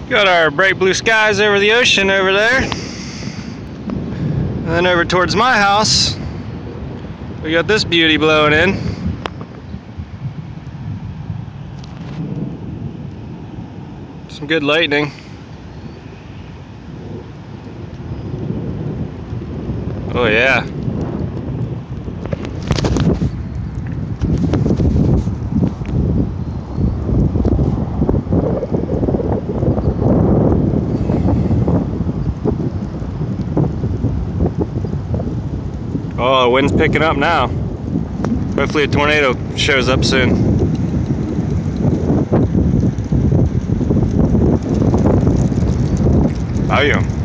Got our bright blue skies over the ocean over there. And then over towards my house, we got this beauty blowing in. Some good lightning. Oh yeah. Oh, the wind's picking up now. Hopefully a tornado shows up soon. How are you?